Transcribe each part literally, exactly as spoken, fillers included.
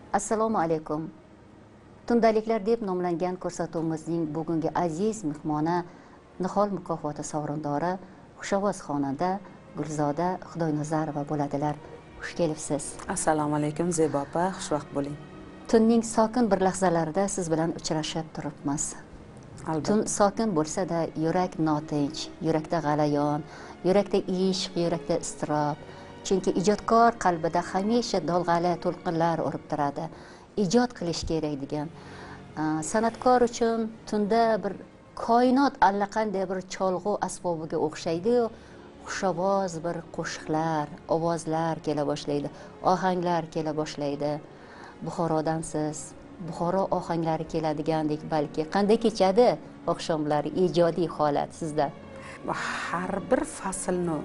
Assalomu alaykum. Tundaliklar deb nomlangan ko'rsatuvimizning bugungi aziz mehmoni Nihol mukofoti sovrindori xushovoz xonanda Gulzoda Xudoynazarova bo'ladilar. Xush kelibsiz. Assalomu alaykum Zebo opa, xushvaqt bo'ling. Tunning sokin bir lahzalarida siz bilan uchrashib turibmiz. Tun sokin bo'lsa-da, yurak notinch, yurakda g'alayon, yurakda ishq, yurakda iztirob. Chunki ijodkor qalbida hamisha dolg'ali to'lqinlar urib turadi. Ijod qilish kerak degan. San'atkor uchun tunda bir koinot allaqanday bir cholg'u asbobiga o'xshaydi-yu, xushovoz bir qo'shiqlar, ovozlar kela boshlaydi, ohanglar kela boshlaydi. Buxorodansiz, Buxoro ohanglari keladigandek balki. Qanday kechadi oqshomlari, ijodiy holat sizda? Har bir faslni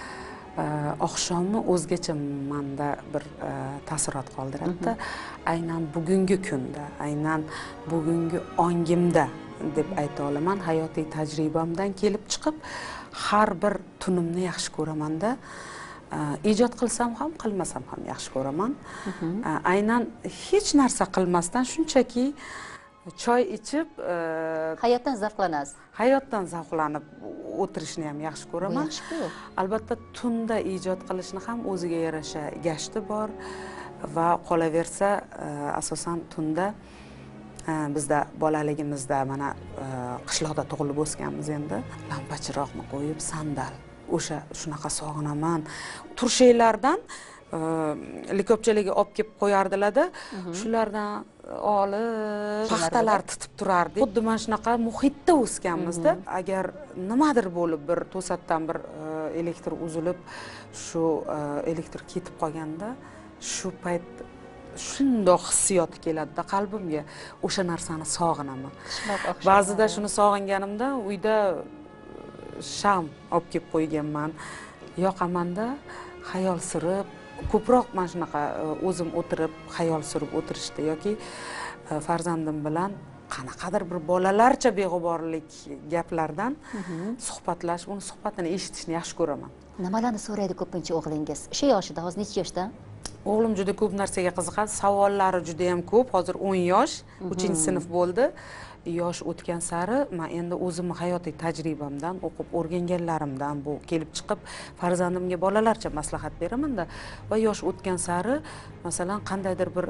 oqshomni o'zgacha menda bir taassurot qoldiradi. Aynan bugungi kunda, aynan bugungi ongimda deb ayta olaman. Hayotiy tajribamdan kelib chiqib, har bir tunimni yaxshi ko'raman-da. Ijod qilsam ham, qilmasam ham yaxshi ko'raman. Aynan hech narsa qilmasdan shunchaki choy ichib, hayotdan zavqlanasiz. Hayotdan zavqlanib o'tirishni ham yaxshi ko'raman. Albatta tunda ijod qilishni ham o'ziga yarasha gashti bor va qolaversa, asosan tunda bizda bolaligimizda mana qishloqda tug'ilib o'sganmiz endi. Lampachiroqni qo'yib sandal. O'sha shunaqa sog'inaman. Turshaylardan likopchalarga olib kelib qo'yardilar-da, shulardan olib paxtalar titib turardi. Xuddi mana shunaqa muhitda o'sganmiz-da. Agar nimadir bo'lib bir to'satdan bir elektr uzilib, shu elektr ketib qolganda, shu payt shundoq hissiyot keladi-da qalbimga. O'sha narsani sog'inaman. Ba'zida shuni sog'inganimda uyda sham olib kelib qo'yganman. Yoqamanda xayol surib, ko'proq mana shunaqa o'zim o'tirib, xayol surib o'tirishdi yoki farzandim bilan qanaqadir bir bolalarcha beg'uborlik gaplardan suhbatlashib, uni suhbatini eshitishni yaxshi ko'raman. Nimalarni so'raydi ko'pincha o'g'lingiz? Shu yoshida, hozir necha yoshda? O'g'lim juda ko'p narsaga qiziqadi, savollari juda ham ko'p. Hozir o'n yosh, uchinchi sinf bo'ldi. Yosh o'tgan sari men endi o'zimni hayotiy tajribamdan, o'qib o'rganganlarimdan bu kelib chiqib farzandimga bolalarcha maslahat beraman-da va yosh o'tgan sari masalan qandaydir bir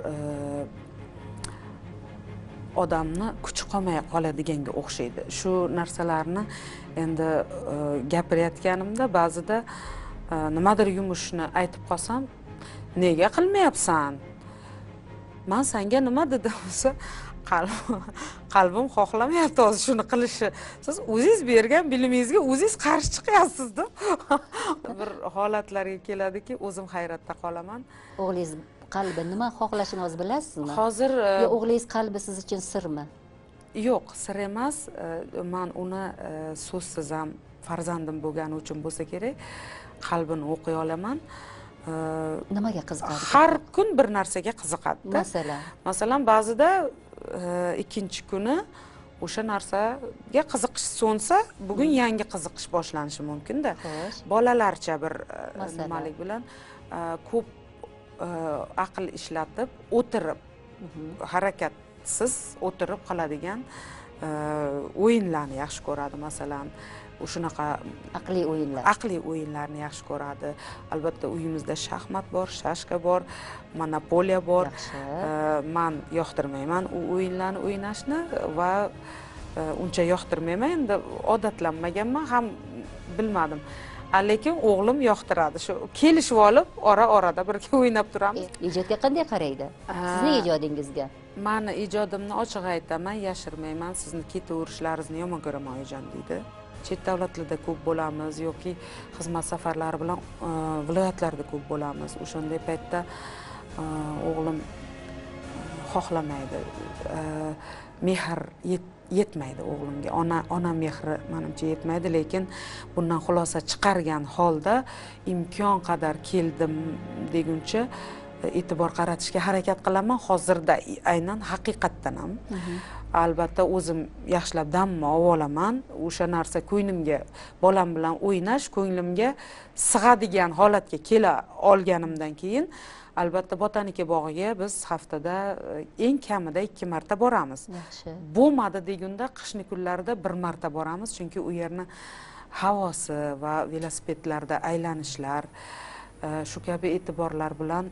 odamni kuchi qolmay qoladiganga o'xshaydi. Shu narsalarni endi gapirayotganimda ba'zida nimadir yumushni aytib qolsam, nega qilmayapsan? Men senga nima dedim desa, qalbim qalbim xohlamayapti hozir shuni qilishni. Siz o'zingiz bergan bilimingizga o'zingiz qarshi chiqyapsiz-da. Bir holatlarga keladiki, o'zim hayratda qolaman. O'g'lingiz qalbi nima xohlashini hozir bilasizmi? Hozir yo o'g'lingiz qalbi siz uchun sirmi? Yo'q, sir emas. Men uni so'zsiz ham farzandim bo'lgani uchun bo'lsa kerak, qalbini o'qiy olaman. Nimaga qiziqadi? Har kun bir narsaga qiziqadi. Masalan, masalan ba'zida ikkinchi kuni o'sha narsaga qiziqish so'nsa, bugun yangi qiziqish boshlanishi mumkin-da. Bolalarcha bir nimalik bilan ko'p aql ishlatib, o'tirib, harakatsiz o'tirib qiladigan o'yinlarni yaxshi ko'radi, masalan. Shunaqa aqliy o'yinlar. Aqliy o'yinlarni yaxshi ko'radi. Albatta uyimizda shaxmat bor, shashka bor, monopoliya bor. Men yoqtirmayman u o'yinlarni o'ynashni va uncha yoqtirmayman. Endi odatlanmaganman, ham bilmadim. Lekin o'g'lim yoqtiradi. Shu kelishib olib, ora-orada birga o'ynab turamiz. Ijodga qanday qaraydi? Sizning ijodingizga? Meni ijodimni ochiq aytaman, yashirmayman. Sizni ketaverishlaringizni yomon ko'raman oyijon deydi. Chet davlatlarda ko'p bo'lamiz yoki xizmat safarlari bilan viloyatlarda ko'p bo'lamiz. O'shanday paytda o'g'lim xohlamaydi. Mehr yetmaydi o'g'limga. Ona ona mehri menimcha yetmaydi, lekin bundan xulosa chiqargan holda imkon qadar keldim deguncha e'tibor qaratishga harakat qilaman. Hozirda aynan haqiqatdan ham albatta o'zim yaxshilab damni olaman. O'sha narsa ko'nglimga, bolam bilan o'ynash ko'nglimga sig'adigan holatga kela olganimdan keyin albatta botanika bog'iga biz haftada eng kamida ikki marta boramiz. Yaxshi. Bo'lmadi deganda qishni kunlarida bir marta boramiz, chunki u yerni havosi va velosipedlarda aylanishlar shu kabi e'tiborlar bilan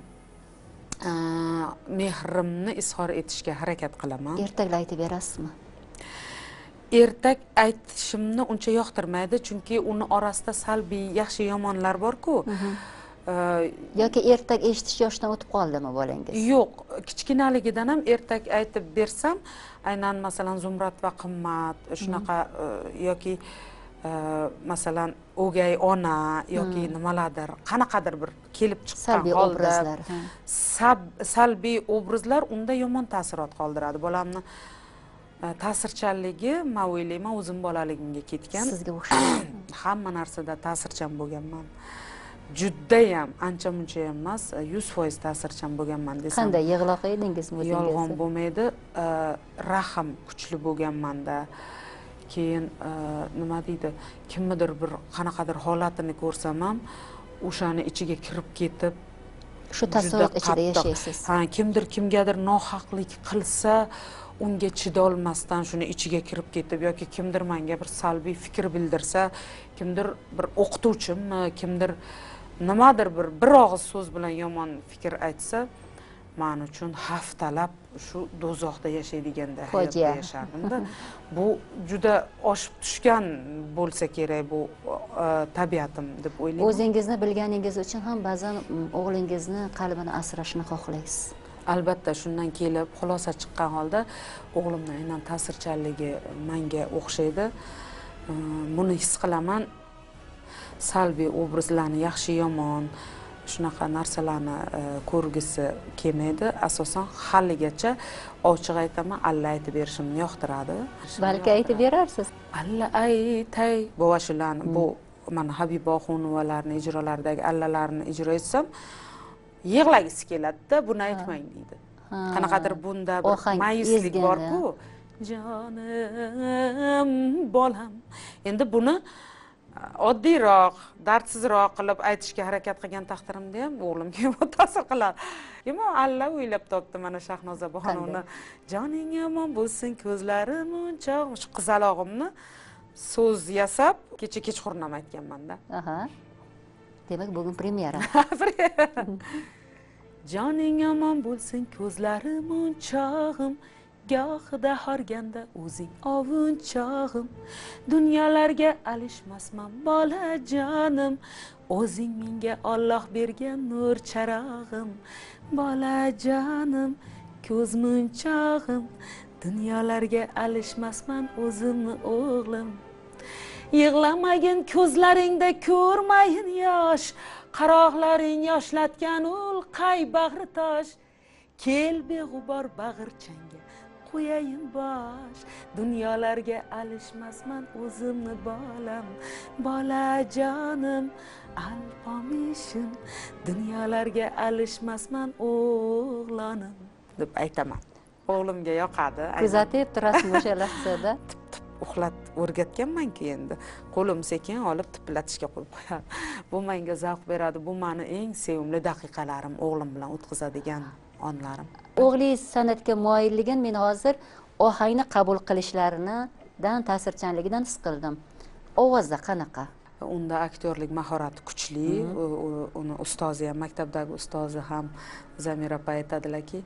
mehrimni izhor etishga harakat qilaman. Ertaklar aytib berasizmi? Ertak aytishimni uncha yoqtirmaydi, chunki uni orasida salbiy, yaxshi yomonlar bor-ku. Yoki ertak eshitish yoshidan o'tib qoldimi bolangiz? Yo'q, kichkinaligidan ham ertak aytib bersam, aynan masalan Zumrad va Qimmat shunaqa yoki masalan o'gay ona yoki nimalardir, qanaqadir bir kelib chiqqan holda salbiy obrazlar unda yomon taassurot qoldiradi. Bolamni ta'sirchanligi, men o'ylayman, o'zim bolaligimga ketgan. Sizga o'xshaydi. Hamma narsada ta'sirchan bo'lganman. Juddayam, ancha-muncha emas, yuz foiz ta'sirchan bo'lganman desam. Qanday yig'loq edingizmi o'zingiz? Yolg'on bo'lmaydi. Rahim kuchli bo'lganman-da. Keyin nima deydi, kimnidir bir qanaqadir holatini ko'rsam ham o'shani ichiga kirib ketib, shu taassurot ichida yashaysiz. Ha, kimdir kimgadir nohaqlik qilsa, unga chidolmasdan shuni ichiga kirib ketib yoki kimdir menga bir salbiy fikr bildirsa, kimdir bir o'qituvchimmi, kimdir nimadir bir bir og'iz so'z bilan yomon fikr aytsa, men uchun haftalab shu do'zaxda yashaydiganda hayotda yashardim-da. Bu juda oshib tushgan bo'lsa kerak bu tabiatim deb o'ylayman. O'zingizni bilganingiz uchun ham ba'zan o'g'lingizni qalbini asrashni xohlaysiz. Albatta, shundan kelib xulosa chiqqan holda o'g'limning aynan ta'sirchanligi menga o'xshaydi. Buni his qilaman. Salbiy obrazlarni, yaxshi yomon shunaqa narsalarni ko'rgisi kelmaydi. Asosan haligacha ochiq aytaman, alla aytib berishimni yoqtiradi. Balki aytib berarsiz. Alla aytay, bu shularni, bu mana Habiba Xonuvalarning ijrolaridagi allalarni ijro etsam, yig'lagisi keladi-da, buni aytmang deydi. Qanaqadir bunda bir mayuslik bor-ku. Jonim, bolam. Endi buni oddiyroq, dardsizroq qilib aytishga harakat qilgan taqdirimda ham o'g'limga ta'sir qiladi. Yomon alla o'ylab topdi mana Shahnoza Boxonova. Joning yomon bo'lsin, ko'zlarim unchoq, shu qizalog'imni so'z yasab kecha kechqurun ham aytganman-da. Aha. Demak, bugun premyera. Joning yomon bo'lsin, ko'zlarim unchog'im, gohida horganda o'zing ovunchog'im, dunyolarga alishmasman bolajonim, o'zing menga Alloh bergan nur charog'im, bolajonim, ko'zmunchog'im, dunyolarga alishmasman o'zimni o'g'lim. Yig'lamagin ko'zlaringda ko'rmayin yosh, qaroqlaring yoshlatgan ul qay bag'ri tosh, kel beg'ubor bag'irchangga qo'yayin bosh, dunyolarga alishmasman o'zimni bolam, bolajonim, alpomishim, dunyolarga alishmasman o'g'lonim deb aytaman. O'g'limga yoqadi. Kuzatib turasizmi o'sha lahzada? Uxlat o'rgatganman-ku endi. Qo'lim sekin olib tiplatishga qo'yib qo'yadi. Bu menga zavq beradi. Bu meni eng sevimli daqiqalarim, o'g'lim bilan o'tkazadigan onlarim. O'g'lingiz san'atga moyilligini men hozir ohangni qabul qilishlaridan, ta'sirchanligidan his qildim. Ovozda qanaqa? Unda aktyorlik mahorati kuchli. Uni ustozi ham, maktabdagi ustozi ham Zamira opa aytadilarki,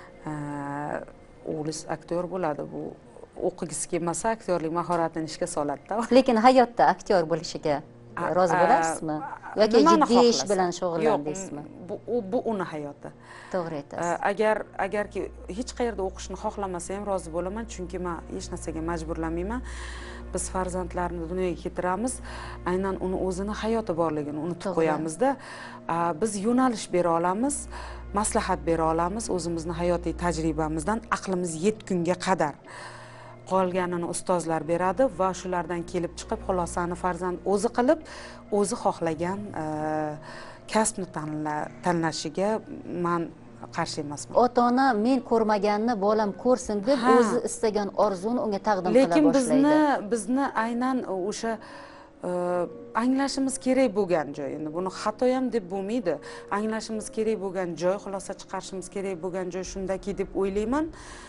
o'g'lingiz aktyor bo'ladi. Bu o'qigisi kelmasa aktyorlik mahoratini ishga soladi-da. Lekin hayotda aktyor bo'lishiga rozi bo'lasizmi? Yoki jiddiy ish bilan shug'ullandingizmi? Bu bu uni hayoti. To'g'ri aytasiz. Agar agarki hech qayerda o'qishni xohlamasa ham rozi bo'laman, chunki men hech narsaga majburlamayman. Biz farzandlarni dunyoga keltiramiz, aynan uni o'zini hayoti borligini unutib qo'yamiz-da. Biz yo'nalish bera olamiz, maslahat bera olamiz o'zimizni hayotiy tajribamizdan aqlimiz yetgunga qadar. Qolganini ustozlar beradi va shulardan kelib chiqib xulosani farzand o'zi qilib, o'zi xohlagan kasbni tanlashiga men qarshi emasman. Ota-ona men ko'rmaganni bolam ko'rsin deb o'zi istagan orzuni unga taqdim qila boshlaydi. Lekin bizni bizni aynan o'sha anglashimiz kerak bo'lgan joy, endi buni xato ham deb bo'lmaydi, anglashimiz kerak bo'lgan joy, xulosa chiqarishimiz kerak bo'lgan joy shundaki deb o'ylayman.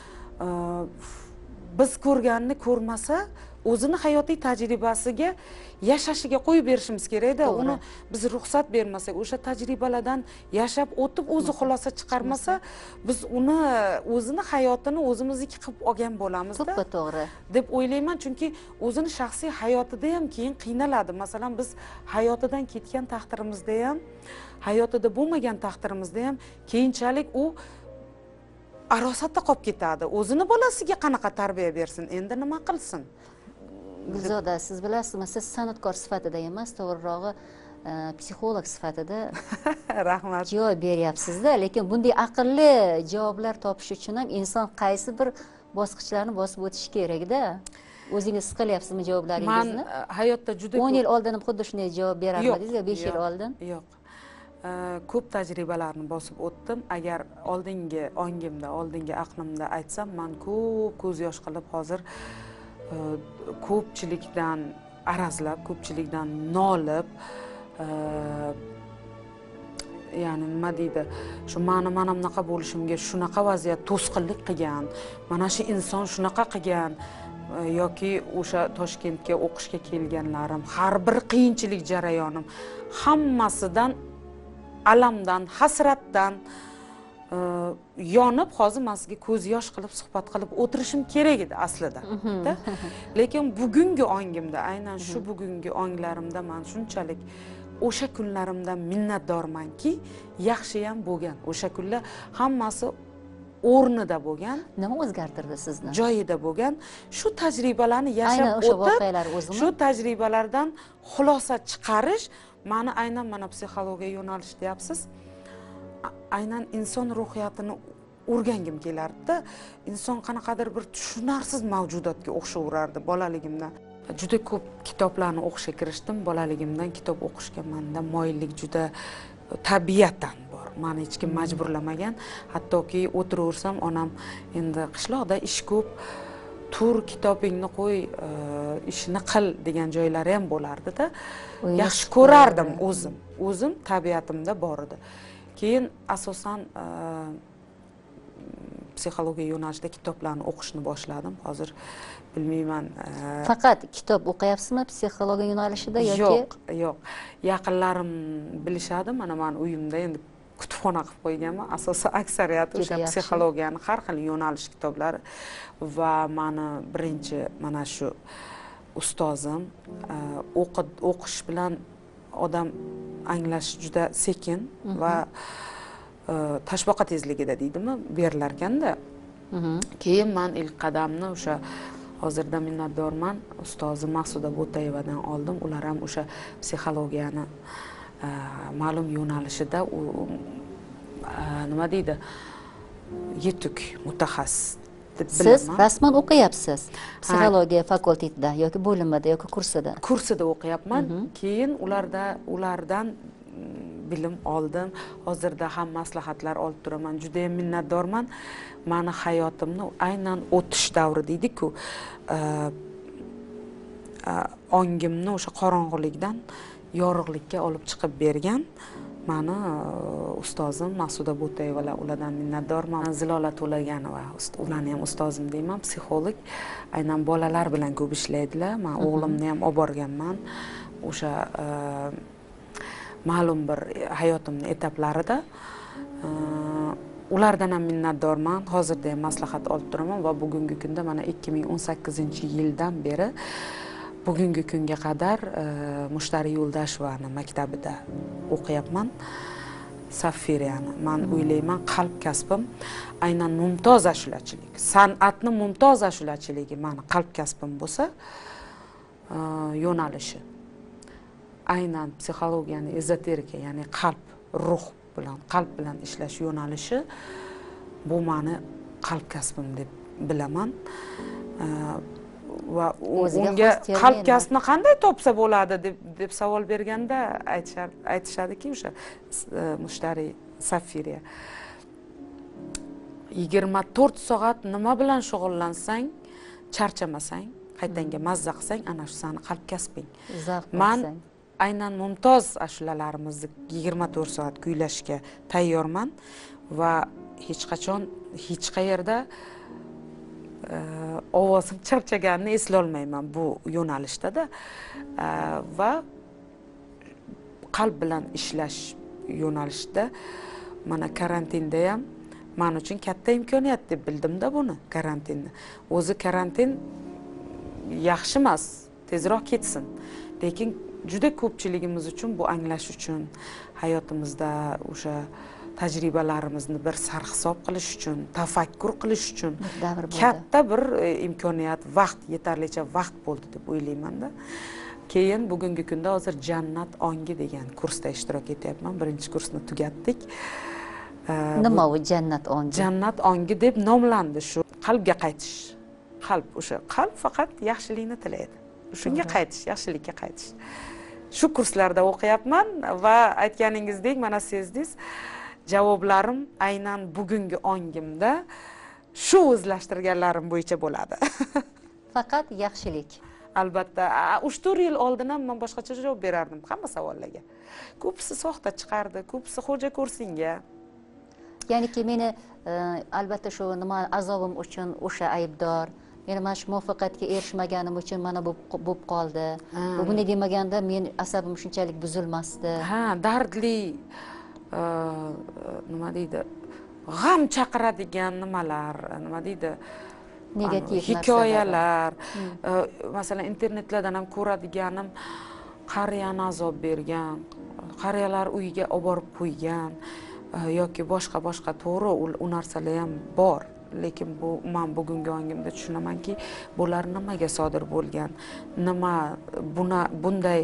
Biz ko'rganni ko'rmasa, o'zini hayotiy tajribasiga yashashiga qo'yib berishimiz kerak-da. Uni biz ruxsat bermasak, o'sha tajribalardan yashab o'tib o'zi xulosa chiqarmasa, biz uni o'zini hayotini o'zimizniki qilib olgan bo'lamiz-da. To'g'ri deb o'ylayman, chunki o'zini shaxsiy hayotida ham keyin qiynaladi. Masalan, biz hayotidan ketgan taqdirimizda ham, hayotida bo'lmagan taqdirimizda ham keyinchalik u arosatda qolib ketadi. O'zini bolasiga qanaqa tarbiya bersin, endi nima qilsin? Gulzoda, siz bilasizmi, siz san'atkor sifatida emas, to'g'rirog'i psixolog sifatida rahmat javob beryapsiz-da, lekin bunday aqlli javoblar topish uchun ham inson qaysi bir bosqichlarni bosib o'tishi kerak-da. O'zingiz his qilyapsizmi javoblaringizni? Men hayotda juda o'n yil oldin ham xuddi shunday javob berardingiz-ku, besh yil oldin. Yo'q. Ko'p tajribalarni bosib o'tdim. Agar oldingi ongimda, oldingi aqlimda aytsam, men ko'p ko'z yosh qilib hozir ko'pchilikdan arazlab, ko'pchilikdan nolib, ya'ni nima deydi, shu meni mana bunaqa bo'lishimga shunaqa vaziyat to'sqinlik qilgan, mana shu inson shunaqa qilgan, yoki o'sha Toshkentga o'qishga kelganlarim, har bir qiyinchilik jarayonim hammasidan alamdan, hasratdan yonib, hozir men sizga ko'z yosh qilib suhbat qilib o'tirishim kerak edi aslida. Lekin bugungi ongimda, aynan shu bugungi onglarimda men shunchalik o'sha kunlarimdan minnatdormanki, yaxshi ham bo'lgan. O'sha kunlar hammasi o'rnida bo'lgan. Nima o'zgartirdi sizni? Joyida bo'lgan. Shu tajribalarni yashab o'tib, shu tajribalardan xulosa chiqarish meni aynan mana psixologiya yo'nalishi deyapsiz. Aynan inson ruhiyatini o'rgangim kelardi-da. Inson qanaqadir bir tushunarsiz mavjudotga o'xshaverardi bolaligimdan. Juda ko'p kitoblarni o'qishga kirishdim. Bolaligimdan kitob o'qishga menda moyillik juda tabiatan bor. Meni hech kim majburlamagan. Hattoki o'tiraversam, onam endi qishloqda ish ko'p, tur kitobingni qo'y, ishini qil degan joylari ham bo'lardi-da. Yaxshi ko'rardim o'zim. O'zim tabiatimda bor edi. Keyin asosan psixologiya yo'nalishida kitoblarni o'qishni boshladim. Hozir bilmayman. Faqat kitob o'qiyapsizmi psixologiya yo'nalishida yoki? Yo'q, yo'q. Yaqinlarim bilishadi, mana men uyimda endi kutubxona qilib qo'yganman. Asosan aksariyati o'sha psixologiyani har xil yo'nalish kitoblari va meni birinchi mana shu ustozim o'qish bilan odam anglash juda sekin va tashboqa tezligida deydimi, berilar ekanda. Keyin men ilk qadamni o'sha hozirda minnatdorman, ustozim Maqsuda Bo'tayevadan oldim. Ular ham o'sha psixologiyani ma'lum yo'nalishida nima deydi, yetuk mutaxassis deb bilaman. Siz rasman o'qiyapsiz psixologiya fakultetida yoki bo'limida yoki kursida? Kursida o'qiyapman. Keyin ularda ulardan bilim oldim. Hozirda ham maslahatlar olib turaman. Juda ham minnatdorman. Meni hayotimni aynan o'tish davri deydi-ku, ongimni o'sha qorong'ulikdan yorug'likka olib chiqib bergan meni ustozim Maqsuda Bo'tayevalar, ulardan minnatdorman. Zilola To'laganova, ularni ham ustozim deyman, psixolog. Aynan bolalar bilan ko'p ishlaydilar. Men o'g'limni ham olib borganman. O'sha ma'lum bir hayotimning etaplarida ulardan ham minnatdorman. Hozirda ham maslahat olib turaman va bugungi kunda mana ikki ming o'n sakkizinchi yildan beri bugungi kunga qadar Mushtariy Yo'ldashevani maktabida o'qiyapman. Safiriyani. Men o'ylayman, qalb kasbim aynan mumtoz ashulachilik, san'atni mumtoz ashulachiligi meni qalb kasbim bo'lsa, yo'nalishi aynan psixologiyani, ezoterika, ya'ni qalb, ruh bilan, qalb bilan ishlash yo'nalishi bu meni qalb kasbim deb bilaman. Va unga qalb kasbni qanday topsa bo'ladi deb deb savol berganda aytishar aytishadiki, o'sha Mushtariy Safiriya yigirma to'rt soat nima bilan shug'ullansang, charchamasang, qaytanga mazza qilsang, ana shu sani qalb kasbing. Zavq man olsang. aynan mumtoz ashulalarimizni yigirma to'rt soat kuylashga tayyorman va hech qachon hech qayerda ovozim charchaganini eslolmayman bu yo'nalishdada va qalb bilan ishlash yo'nalishida mana karantinda ham men uchun katta imkoniyat deb bildimda buni karantinni. O'zi karantin yaxshi emas, tezroq ketsin. Lekin juda ko'pchiligimiz uchun bu anglash uchun, hayotimizda o'sha tajribalarimizni bir sarhisob qilish uchun, tafakkur qilish uchun katta bir imkoniyat, vaqt, yetarlicha vaqt bo'ldi deb o'ylayman-da. Keyin bugungi kunda hozir Jannat ongi degan kursda ishtirok etyapman. Birinchi kursni tugatdik. Nima u Jannat ongi? Jannat ongi deb nomlandi shu. Qalbga qaytish. Qalb o'sha qalb faqat yaxshilikni tilaydi. Shunga qaytish, yaxshilikka qaytish. Shu kurslarda o'qiyapman va aytganingizdek, mana sezdingiz, javoblarim aynan bugungi ongimda shu o'zlashtirganlarim bo'yicha bo'ladi. Faqat yaxshilik. Albatta, uch to'rt yil oldin ham men boshqacha javob berardim hamma savollarga. Ko'pisi soxta chiqardi, ko'pisi xo'ja ko'rsinga. Ya'niki meni albatta shu nima azobim uchun o'sha aybdor, meni mana shu muvaffaqiyatga erishmaganim uchun mana bu bo'lib qoldi. Buni demaganda men asabim shunchalik buzilmasdi. Ha, dardli nima deydi? G'am chaqiradigan nimalar, nima deydi? Negativ hikoyalar, masalan internetlardan ham ko'radiganim, qariyani azob bergan, qariyalar uyiga olib borib qo'ygan yoki boshqa boshqa to'g'ri u narsalar ham bor. Lekin bu men bugungi ongimda tushunamanki, bular nimaga sodir bo'lgan, nima buna bunday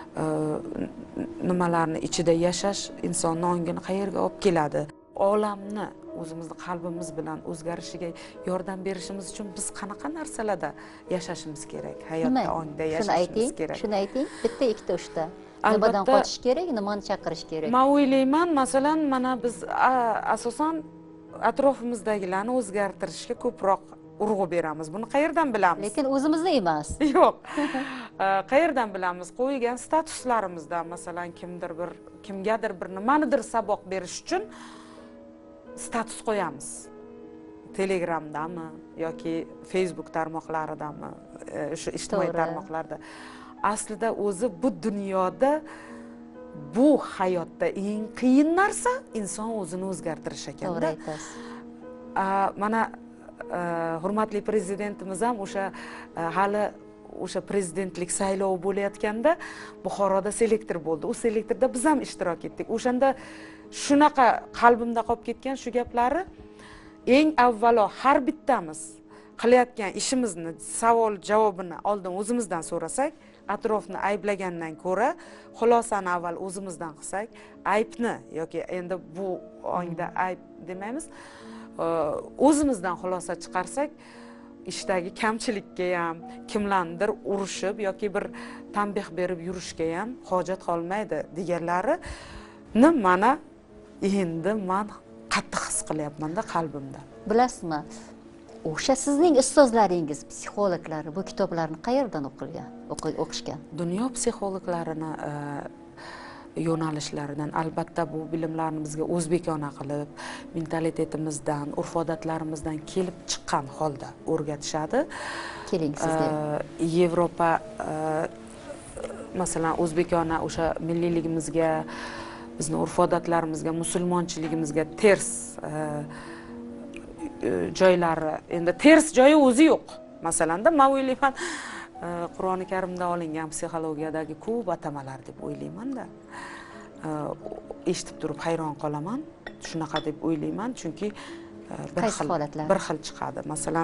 nimalarni ichida yashash insonni ongini qayerga olib keladi? Olamni o'zimizni qalbimiz bilan o'zgarishiga yordam berishimiz uchun biz qanaqa narsalarda yashashimiz kerak? Hayotda ongda yashashimiz kerak. Shuni ayting, bitta ikkita uchta. Nimadan qochish kerak, nimani chaqirish kerak? Men o'ylayman, masalan, mana biz asosan atrofimizdagilarni o'zgartirishga ko'proq urg'u beramiz. Buni qayerdan bilamiz? Lekin o'zimizda emas. Yo'q. Qayerdan bilamiz? Qo'ygan statuslarimizda, masalan, kimdir bir kimgadir bir nimanidir saboq berish uchun status qo'yamiz. Telegramdami yoki Facebook tarmoqlaridami, shu ijtimoiy tarmoqlarda. Aslida o'zi bu dunyoda, bu hayotda eng qiyin narsa inson o'zini o'zgartirish ekanda. To'g'ri aytasiz. Mana hurmatli prezidentimiz ham o'sha hali o'sha prezidentlik saylovi bo'layotganda Buxoroda selektor bo'ldi. U selektorda biz ham ishtirok etdik. O'shanda shunaqa qalbimda qolib ketgan shu gaplari, eng avvalo har bittamiz qilayotgan ishimizni savol javobini oldin o'zimizdan so'rasak, atrofni ayblagandan ko'ra xulosani avval o'zimizdan qilsak, aybni yoki endi bu ongda ayb demaymiz, o'zimizdan xulosa chiqarsak, ishdagi kamchilikka ham, kimlarnidir urushib yoki bir tanbeh berib yurishga ham hojat qolmaydi deganlari ni mana endi men qattiq his qilyapman-da qalbimda. Bilasizmi? O'sha sizning ustozlaringiz, psixologlar bu kitoblarni qayerdan o'qilgan, o'qishgan? Dunyo psixologlarini yo'nalishlaridan, albatta bu bilimlarni bizga o'zbekona qilib, mentalitetimizdan, urf-odatlarimizdan kelib chiqqan holda o'rgatishadi. Keling sizga. Yevropa masalan o'zbekona o'sha milliyligimizga, bizni urf-odatlarimizga, musulmonchiligimizga ters joylari, endi ters joyi o'zi yo'q. Masalanda men o'ylayman, Qur'oni Karimda olingan psixologiyadagi ko'p atamalar deb o'ylayman-da. Eshitib turib hayron qolaman. Shunaqa deb o'ylayman, chunki bir xil bir xil chiqadi. Masalan,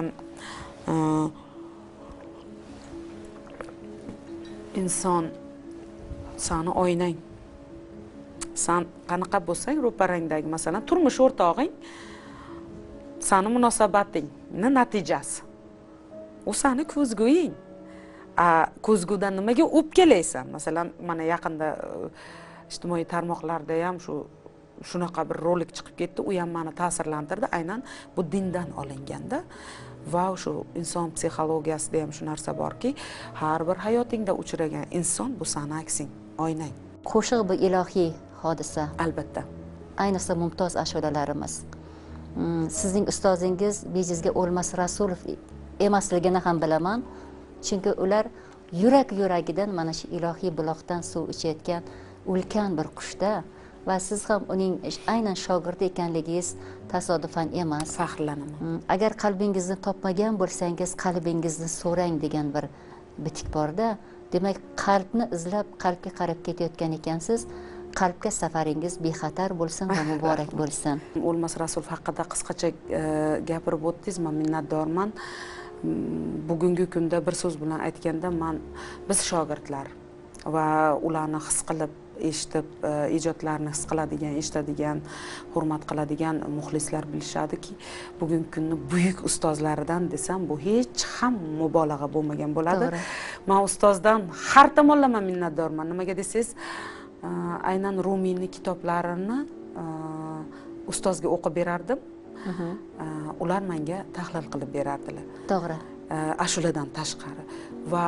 inson sani oynang. Sen qanaqa bo'lsang, ro'parangdagi, masalan, turmush o'rtog'ing sani munosabatingning natijasi. U sani ko'zguing. Ko'zgudan nimaga o'pkalaysan? Masalan, mana yaqinda ijtimoiy tarmoqlarda ham shu shunaqa bir rolik chiqib ketdi, u ham meni ta'sirlantirdi. Aynan bu dindan olinganda, va shu inson psixologiyasida ham shu narsa borki, har bir hayotingda uchragan inson bu seni aksing, oynang. Qo'shiq bu ilohiy hodisa. Albatta. Ayniqsa mumtoz ashulalarimiz. Sizning ustozingiz Bejizga O'lmas Rasulov emasligini ham bilaman. Chunki ular yurak yuragidan mana shu ilohiy buloqdan suv ichayotgan ulkan bir qushda va siz ham uning aynan shogirdi ekanligingiz tasodifan emas. Faxrlanaman. Agar qalbingizni topmagan bo'lsangiz, qalbingizni so'rang degan bir bitik borda, demak qalbni izlab qalbga qarab ketayotgan ekansiz. Qalbga safaringiz bexatar bo'lsin va muborak bo'lsin. O'lmas Rasulov haqida qisqacha gapirib o'tdingiz, men minnatdorman. Bugungi kunda bir so'z bilan aytganda, men biz shogirdlar va ularni his qilib, eshitib, ijodlarini his qiladigan, eshitadigan, hurmat qiladigan muxlislar bilishadiki, bugungi kunni buyuk ustozlaridan desam, bu hech ham mubolag'a bo'lmagan bo'ladi. Men ustozdan har tomonlama minnatdorman. Nimaga desangiz, aynan Rumiyning kitoblarini ustozga o'qib berardim. Ular menga tahlil qilib berardilar. To'g'ri. Ashuladan tashqari va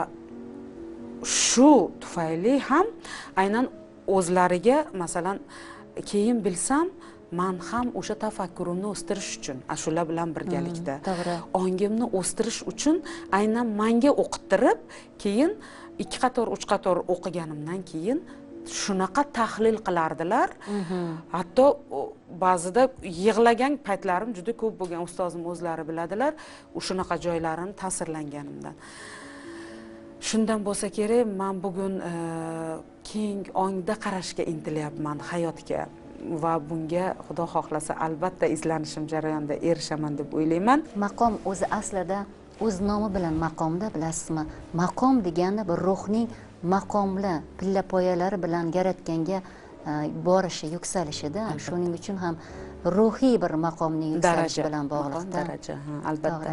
shu tufayli ham aynan o'zlariga, masalan, keyin bilsam, men ham o'sha tafakkurimni o'stirish uchun ashula bilan birgalikda ongimni o'stirish uchun aynan menga o'qittirib, keyin ikki qator, uch qator o'qiganimdan keyin shunaqa tahlil qilardilar. Hatto ba'zida yig'lagan paytlarim juda ko'p bo'lgan, ustozim o'zlari biladilar, shunaqa joylarini ta'sirlanganimdan. Shundan bo'lsa kerak, men bugun keng ongda qarashga intilyapman hayotga va bunga Xudo xohlasa albatta izlanishim jarayonida erishaman deb o'ylayman. Maqom o'zi aslida o'z nomi bilan maqomda, bilasizmi? Maqom degani bir ruhning maqomli pillapoyalari bilan yaratganga borishi, yuksalishida. Shuning uchun ham ruhiy bir maqomning yuksalishi bilan bog'liqda. Daraja, albatta.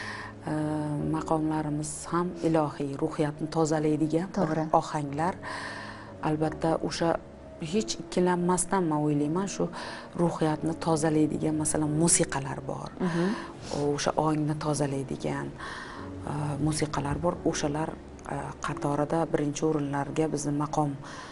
Maqomlarimiz ham ilohiy, ruhiyatni tozalaydigan ohanglar. Albatta o'sha hech ikkilanmasdan men o'ylayman, shu ruhiyatni tozalaydigan, masalan, musiqalar bor. O'sha ongni tozalaydigan musiqalar bor. O'shalar qatorida birinchi o'rinlarga bizni maqom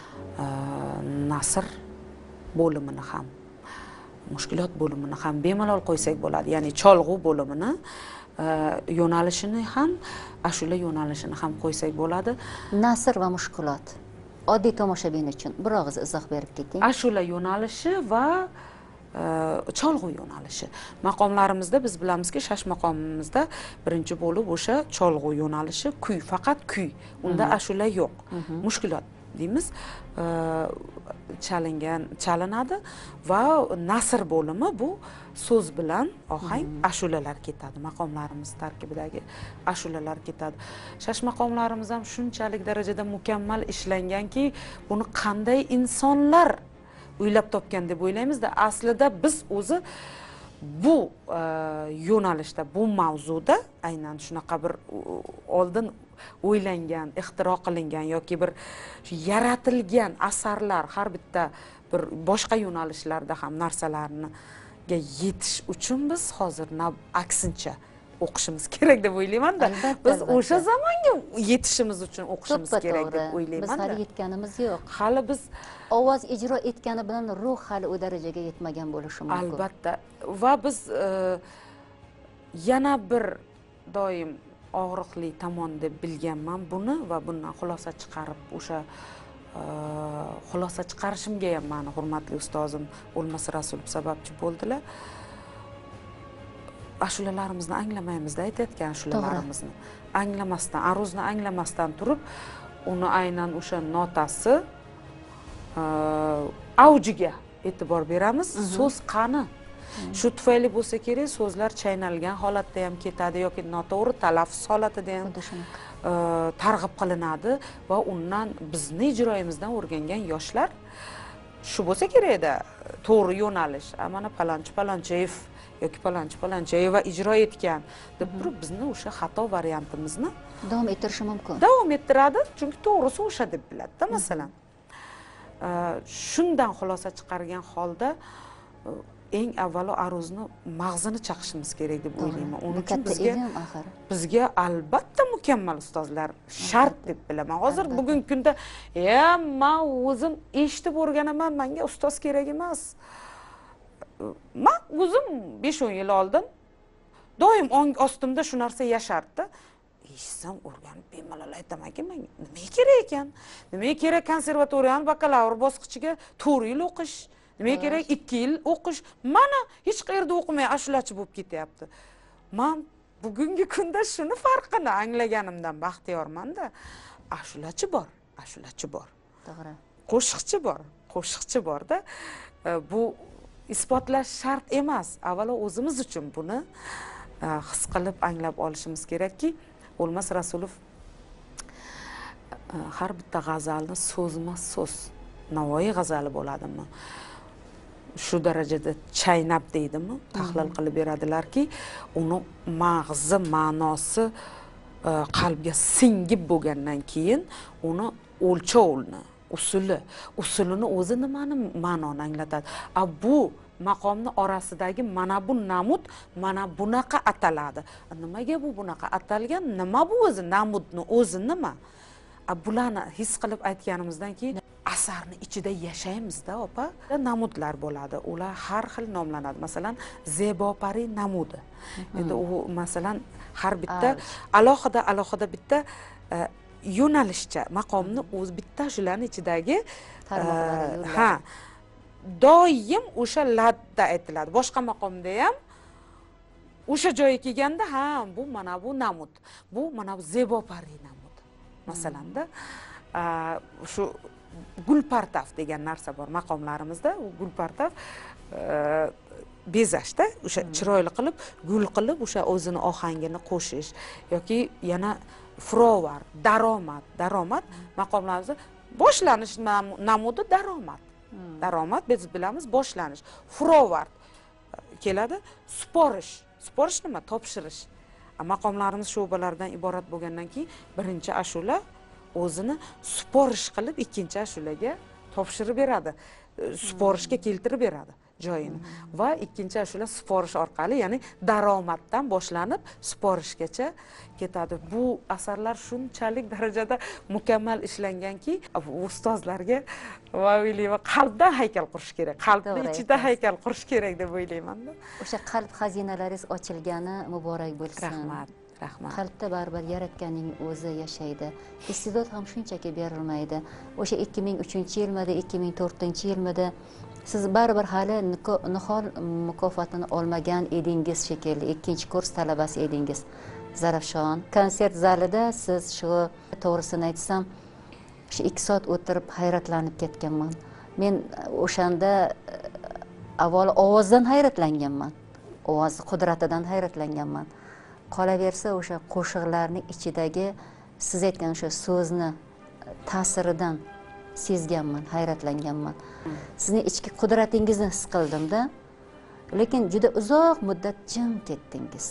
nasr bo'limini ham, mushkulot bo'limini ham bemalol qo'ysak bo'ladi. Ya'ni cholg'u bo'limini, yo'nalishini ham, ashula yo'nalishini ham qo'ysak bo'ladi. Nasr va mushkulot oddiy tomoshabin uchun bir og'iz izoh berib keting. Ashula yo'nalishi va cholg'u yo'nalishi. Maqomlarimizda biz bilamizki, shash maqomimizda birinchi bo'lib o'sha cholg'u yo'nalishi, kuy, faqat kuy. Unda ashula yo'q. Mushkulot deymiz, chalingan, chalinadi va nasr bo'limi bu so'z bilan ohang, ashulalar ketadi. Maqomlarimiz tarkibidagi ashulalar ketadi. Shash maqomlarimiz ham shunchalik darajada mukammal ishlanganki, buni qanday insonlar o'ylab topgan deb o'ylaymizda, aslida biz o'zi bu yo'nalishda, bu mavzuda aynan shunaqa bir oldin o'ylangan, ixtiro qilingan yoki bir yaratilgan asarlar, har bitta bir boshqa yo'nalishlarda ham narsalarni yetish uchun biz hozir aksincha o'qishimiz kerak deb o'ylayman-da. Biz o'sha zamonga yetishimiz uchun o'qishimiz kerak deb o'ylayman-da. Biz hali yetganimiz yo'q. Hali biz ovoz ijro etgani bilan ruh hali u darajaga yetmagan bo'lishi mumkin. Albatta. Va biz yana bir doim og'riqli tomon deb bilganman buni va bundan xulosa chiqarib, o'sha xulosa chiqarishimga ham meni hurmatli ustozim O'lmas Rasulov sababchi bo'ldilar. Ashulalarimizni anglamaymiz-da, aytayotgan ashulalarimizni. Anglamasdan, aruzni anglamasdan turib, uni aynan o'sha notasi avjiga e'tibor beramiz. So'z qani? Shu tufayli bo'lsa kerak, so'zlar chaynalgan holatda ham ketadi yoki noto'g'ri talaffuz holatida ham targ'ib qilinadi va undan bizni ijroyimizdan o'rgangan yoshlar shu bo'lsa kerak-da, to'g'ri yo'nalish. Mana palonchi Palonchiyev yoki palonchi Palonchiyeva ijro etgan deb turib bizni o'sha xato variantimizni davom ettirishi mumkin. Davom ettiradi, chunki to'g'risi o'sha deb biladi-da, masalan. Shundan xulosa chiqargan holda eng avvalo aruzni mag'zini chaqishimiz kerak deb o'ylayman. Uning uchun bizga bizga albatta mukammal ustozlar shart deb bilaman. Hozir bugungi kunda, "Ya, men o'zim eshitib o'rganaman, menga ustoz kerak emas." Men o'zim besh o'n yil oldin doim ong ostimda shu narsa yashardi. Eshitsam, o'rganib bemalol aytamanki, menga nima kerak ekan? Nima kerak konservatoriyani bakalavr bosqichiga to'rt yil o'qish? Nima kerak ikki yil o'qish? Mana hech qayerda o'qimay ashulachi bo'lib ketyapti. Men bugungi kunda shuni farqini anglaganimdan baxtiyorman-da. Ashulachi bor, ashulachi bor. To'g'ri. Qo'shiqchi bor, qo'shiqchi bor-da. Bu isbotlash shart emas. Avvalo o'zimiz uchun buni his qilib anglab olishimiz kerakki, O'lmas Rasulov har bitta g'azalni so'zma-so'z Navoiy g'azali bo'ladimi? Shu darajada chaynab deydimi, tahlil qilib beradilarki, uni mag'zi, ma'nosi qalbga singib bo'lgandan keyin uni o'lchovni, usuli, usulini o'zi nimani ma'noni anglatadi. A bu maqomni orasidagi mana bu namud mana bunaqa ataladi. Nimaga bu bunaqa atalgan? Nima bu o'zi namudni o'zi nima? A bularni his qilib aytganimizdan keyin asarni ichida yashaymiz-da, opa. Namudlar bo'ladi. Ular har xil nomlanadi. Masalan, Zebopari namudi. Endi u masalan har bitta alohida alohida bitta yo'nalishcha maqomni o'z bitta shularning ichidagi ha doim o'sha ladda aytiladi. Boshqa maqomda ham o'sha joyga kelganda, ha, bu mana bu namud. Bu mana bu Zebopari namud. Masalanda shu gulpartaf degan narsa bor maqomlarimizda. U gulpartaf bezashda, o'sha chiroyli qilib, gul qilib, o'sha o'zini ohangini qo'shish yoki yana frovar, daromad, daromad maqomlarimizda boshlanish namudi daromad. Daromad biz bilamiz boshlanish. Frovard keladi, suporish. Suporish nima? Topshirish. Maqomlarimiz sho'balardan iborat bo'lgandan keyin birinchi ashula o'zini suporish qilib ikkinchi ashulaga topshirib beradi. Suporishga keltirib beradi joyini. Va ikkinchi ashula suporish orqali, ya'ni daromaddan boshlanib suporishgacha ketadi. Bu asarlar shunchalik darajada mukammal ishlanganki, ustozlarga va o'ylayman, qalbdan haykal qurish kerak. Qalbning ichida haykal qurish kerak deb o'ylayman-da. O'sha qalb xazinalaringiz ochilgani muborak bo'lsin. Rahmat. Rahmat. Qalbda baribir yaratganning o'zi yashaydi. Iste'dod ham shunchaki berilmaydi. O'sha ikki ming uchinchi yilmida, ikki ming to'rtinchi yilmida siz baribir hali nihol mukofotini olmagan edingiz shekilli, ikkinchi kurs talabasi edingiz. Zarafshon konsert zalida siz shu to'g'risini aytsam, shu ikki soat o'tirib hayratlanib ketganman. Men o'shanda avvalo ovozdan hayratlanganman. Ovoz qudratidan hayratlanganman. Qolaversa o'sha qo'shiqlarning ichidagi siz aytgan o'sha so'zni ta'siridan sezganman, hayratlanganman. Sizning ichki qudratingizni his qildim-da. Lekin juda uzoq muddat jim ketdingiz.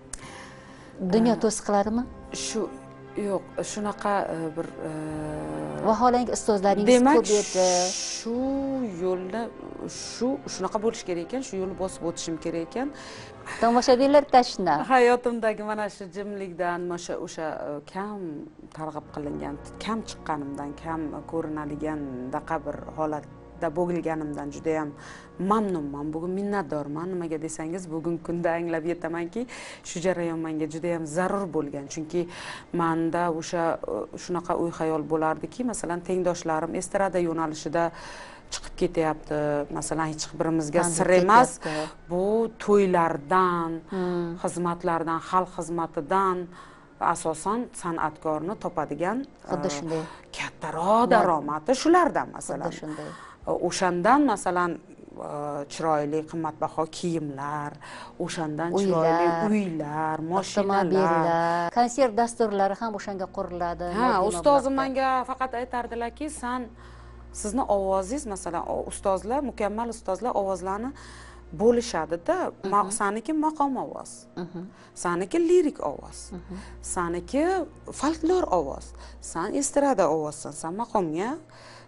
Dunyo to'siqlarimi? Shu yo'q, shunaqa bir vaholanki ustozlaringiz ko'p edi. Shu yo'lni shu shunaqa bo'lish kerak ekan, shu yo'lni bosib o'tishim kerak ekan. Tomoshabinlar tashna. Hayotimdagi mana shu jimlikdan, o'sha o'sha kam targ'ib qilingan, kam chiqqanimdan, kam ko'rinadigandaqa bir holatda bo'lganimdan juda ham mamnunman. Bugun minnatdorman. Nimaga desangiz, bugungi kunda anglab yetamanki, shu jarayon menga juda ham zarur bo'lgan. Chunki menda o'sha shunaqa o'y xayol bo'lardiki, masalan, tengdoshlarim estrada yo'nalishida chiqib ketyapti. Masalan, hech birimizga sir emas. Bu to'ylardan, xizmatlardan, xalq xizmatidan asosan san'atkorni topadigan xuddi shunday kattaroq daromadi shulardan masalan. Xuddi shunday. O'shandan masalan chiroyli qimmatbaho kiyimlar, o'shandan chiroyli uylar, mashinalar, konsert dasturlari ham o'shanga quriladi. Ha, ustozim menga faqat aytardilarki, "Sen sizni ovozingiz, masalan, ustozlar, mukammal ustozlar ovozlarni bo'lishadi-da. Saniki maqom ovoz, saniki lirik ovoz, saniki folklor ovoz, san estrada ovozsan, san maqomga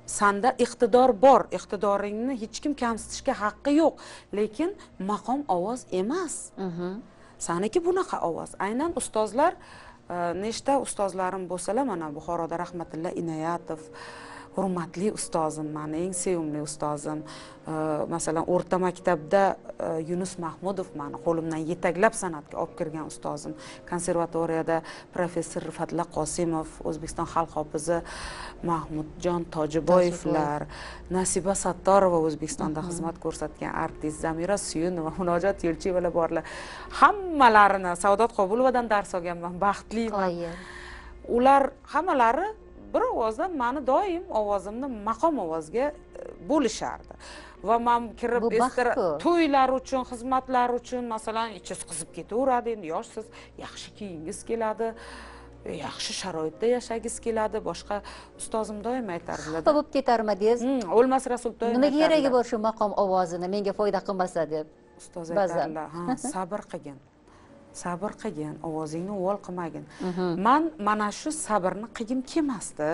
sanda iqtidor bor, iqtidoringni hech kim kamsitishga haqqi yo'q, lekin maqom ovoz emas. Saniki bunaqa ovoz. Aynan ustozlar, nechta ustozlarim bo'lsalar, mana Buxoroda Rahmatilla Inoyatov, hurmatli ustozim, mani eng sevimli ustozim. Masalan, o'rta maktabda Yunus Mahmudov mani qo'limdan yetaklab san'atga olib kirgan ustozim. Konservatoriyada professor Rifatilla Qosimov, O'zbekiston xalq hofizi Mahmudjon Tojiboyevlar, Nasiba Sattorova O'zbekistonda xizmat ko'rsatgan artist, Zamira Suyunova, Munojot Yo'lchiyevalar borlar. Hammalarini Saodat Qobulovadan dars olganman, baxtliman. Ular hammalari bir ovozdan mani doim ovozimni maqom ovozga bo'lishardi. Va men kirib to'ylar uchun, xizmatlar uchun, masalan, ichingiz qizib ketaveradi, endi yoshsiz, yaxshi kiyingiz keladi, yaxshi sharoitda yashagingiz keladi. Boshqa ustozim doim aytardilar. Xafa bo'lib ketarmidingiz? O'lmas Rasul doim nimaga keragi bor shu maqom ovozini menga foyda qilmasa deb? Ustoz aytardilar, ha, sabr qilgin. Sabr qilgin, ovozingni o'g'il qilmagin. Men mana shu sabrni qilgim kelmasdi.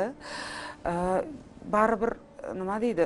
Baribir nima deydi?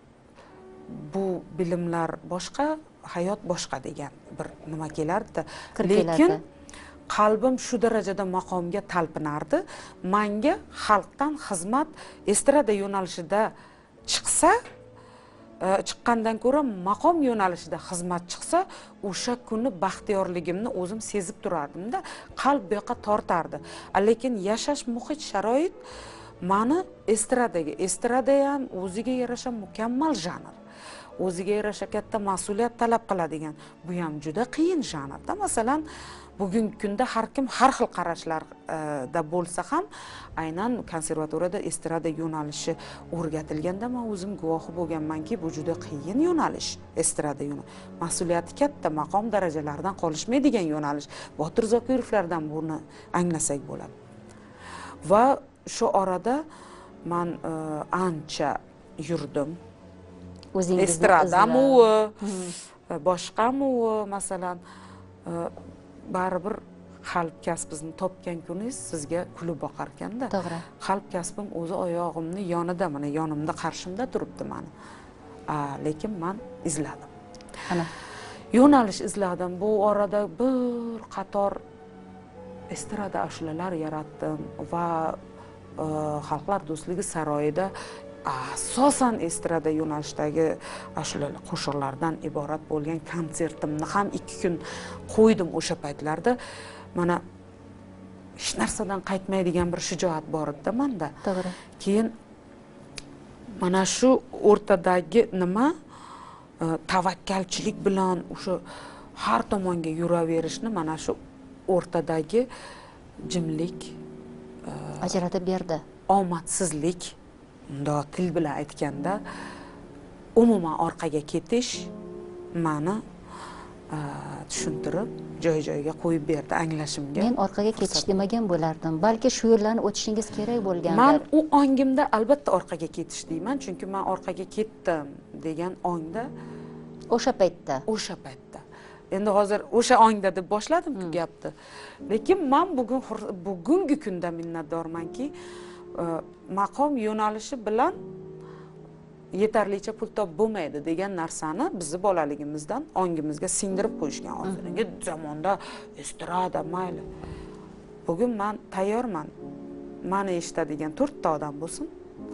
Bu bilimlar boshqa, hayot boshqa degan bir nima kelardi. Lekin qalbim shu darajada maqomga talpinardi. Menga xalqdan xizmat estrada yo'nalishida chiqsa, chiqqandan ko'ra maqom yo'nalishida xizmat chiqsa, o'sha kuni baxtiyorligimni o'zim sezib turardim-da, qalb bu yoqqa tortardi. Lekin yashash muhit, sharoit mani estradaga, estrada ham o'ziga yarasha mukammal janr, o'ziga yarasha katta mas'uliyat talab qiladigan, bu ham juda qiyin janrda. Masalan, bugungi kunda har kim har xil qarashlarda bo'lsa ham, aynan konservatoriyada estrada yo'nalishi o'rgatilganda men o'zim guvohi bo'lganmanki, bu juda qiyin yo'nalish, estrada yo'nalish. Mas'uliyati katta, maqom darajalaridan qolishmaydigan yo'nalish. Botir Zokirovlardan buni anglasak bo'ladi. Va shu orada men ancha yurdim. O'zingizni estradami, boshqami, masalan, baribir qalb kasbingizni topgan kuningiz sizga kulib boqar ekanda. To'g'ri. Qalb kasbim o'zi oyog'imni yonida, mana yonimda, qarshimda turibdi mani. Lekin men izladim. Ana. Yo'nalish izladim. Bu orada bir qator estrada ashulalar yaratdim va Xalqlar do'stligi saroyida asosan estrada yo'nalishdagi ashulalar, qo'shiqlardan iborat bo'lgan konsertimni ham ikki kun qo'ydim o'sha paytlarda. Mana hech narsadan qaytmaydigan bir shijoat bor edi menda. To'g'ri. Keyin mana shu o'rtadagi nima tavakkalchilik bilan o'sha har tomonga yuraverishni mana shu o'rtadagi jimlik ajratib berdi. Omadsizlik, unda til bilan aytganda, umuman orqaga ketish mani tushuntirib, joy-joyiga qo'yib berdi anglashimga. Men orqaga ketish demagan bo'lardim. Balki shu yo'llarni o'tishingiz kerak bo'lgandir. Men u ongimda albatta orqaga ketish deyman, chunki men orqaga ketdim degan ongda o'sha paytda, o'sha paytda. Endi hozir o'sha ongda deb boshladim-ku gapni. Lekin men bugun bugungi kunda minnatdormanki, maqom yo'nalishi bilan yetarlicha pul topib bo'lmaydi degan narsani bizni bolaligimizdan ongimizga singdirib qo'yishgan. Hozirgi zamonda estrada mayli. Bugun men tayyorman. Mani eshitadigan to'rtta odam bo'lsin.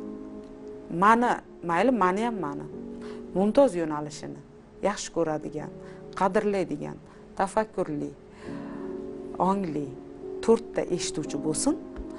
Mani, mayli meni ham mani mumtoz yo'nalishini yaxshi ko'radigan, qadrlaydigan, tafakkurli, ongli to'rtta eshituvchi bo'lsin.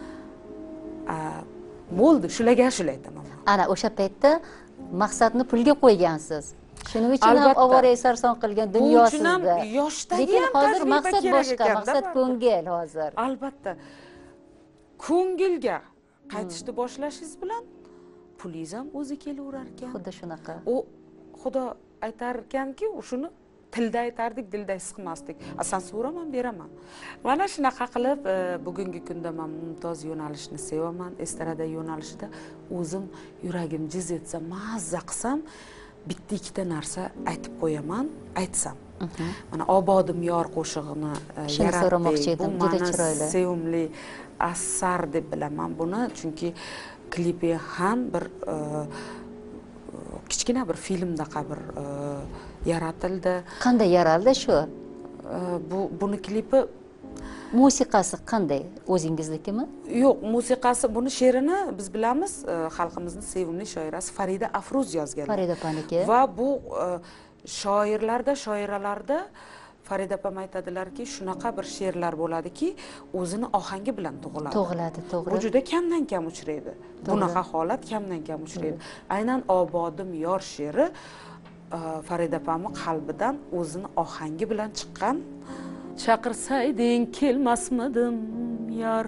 Bo'ldi, shularga ashula aytaman. Ana o'sha paytda maqsadni pulga qo'ygansiz. Shuning uchun ham ovora sarson qilgan dunyosizda. Lekin hozir maqsad boshqa, maqsad ko'ngil hozir. Albatta. Ko'ngilga qaytishni boshlashingiz bilan pulingiz ham o'zi kelaverar ekan. Xuddi shunaqa. U Xudo aytar ekanki, shuni tilda aytardik, dilda his qilmasdik. Asan so'raman, beraman. Mana shunaqa qilib bugungi kunda men mumtoz yo'nalishni sevaman. Estrada yo'nalishida o'zim yuragim jiz etsa, mazza qilsam, bitta ikkita narsa aytib qo'yaman, aytsam. Mana Obodim yor qo'shig'ini yaratdik. Bu juda chiroyli. Sevimli asar deb bilaman buni, chunki klipi ham bir kichkina bir filmdaqa bir yaratildi. Qanday yaraldi shu? Bu buni klipi musiqasi qanday? O'zingiznikimi? Yo'q, musiqasi, buni she'rini biz bilamiz, xalqimizning sevimli shoirasi Farida Afruz yozganlar. Farida opaniki. Va bu shoirlarda, shoiralarda Farida opam aytadilarki, shunaqa bir she'rlar bo'ladiki, o'zini ohangi bilan tug'iladi. Tug'iladi, to'g'ri. Bu juda kamdan kam uchraydi. Bunaqa holat kamdan kam uchraydi. Aynan Obodim yor she'ri Farida opamning qalbidan o'zini ohangi bilan chiqqan. Chaqirsayding kelmasmidim yor,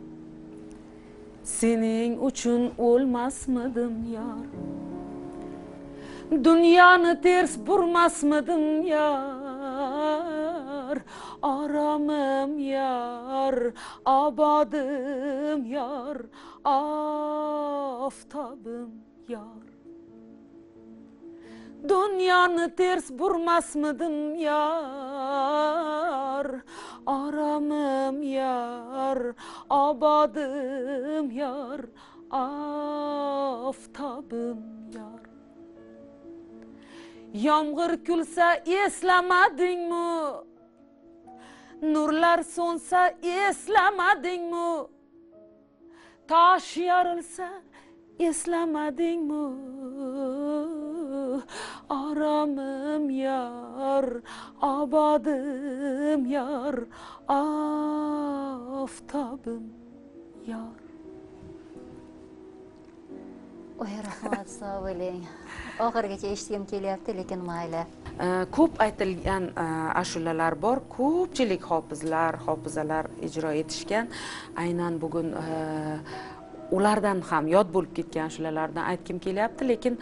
sening uchun o'lmasmidim yor, dunyoni ters burmasmidim yor, oromim yor, obodim yor, oftobim yor. Dunyoni ters burmasmidim yor, oromim yor, obodim yor, oftobim yor. Yomg'ir kulsa eslamadingmi? Nurlar so'nsa eslamadingmi? Tosh yorilsa eslamadingmi? Oromim yor, obodim yor, oftobim yor. Oy, rahmat, sog' bo'ling. Oxirigacha eshitgim kelyapti, lekin mayli. Ko'p aytilgan ashulalar bor, ko'pchilik hofizlar, hofizalar ijro etishgan. Aynan bugun ulardan ham yod bo'lib ketgan ashulalardan aytgim kelyapti, lekin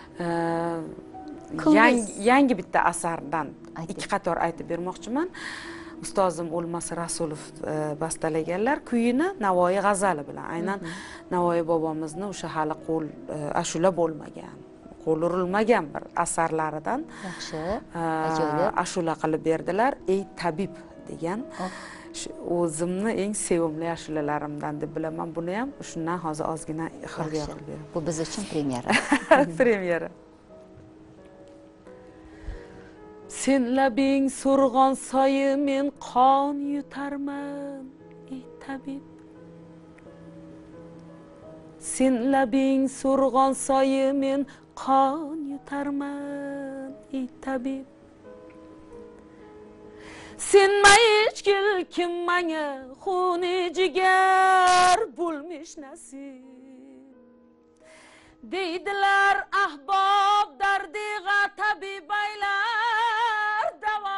yangi bitta asardan ikki qator aytib bermoqchiman. Ustozim O'lmas Rasulov bastalaganlar, kuyini Navoiy g'azali bilan. Aynan Navoiy bobomizni o'sha hali qo'l ashula bo'lmagan, qo'l urilmagan bir asarlaridan yaxshi, ajoyib ashula qilib berdilar. Ey tabib degan o'zimni eng sevimli ashulalarimdan deb bilaman. Buni ham shundan hozir ozgina xirgoyi qilib beraman. Bu biz uchun premyera. Premyera. Sen labing so'rg'on soyi, men qon yutarman, ey tabib. Sen labing so'rg'on soyi, men qon yutarman, ey tabib. Sen maychgil kim manga xuni jigar bo'lmish nasib. Deydilar ahbob dardiga tabib aylar davo.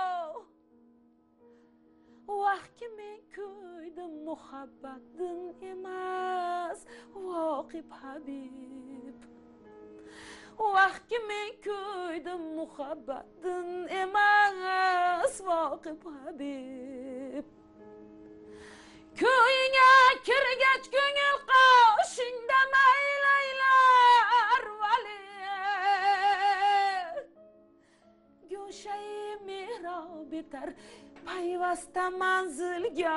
Vaqtki men ko'ydim muhabbatdan emas, voqib habib. Vaqtki men ko'ydim muhabbatdan emas, voqib habib. Ko'yinga kirgach ko'ngil qoshingda maylaylar vali. Go'shay mehrob etar payvasta manzilga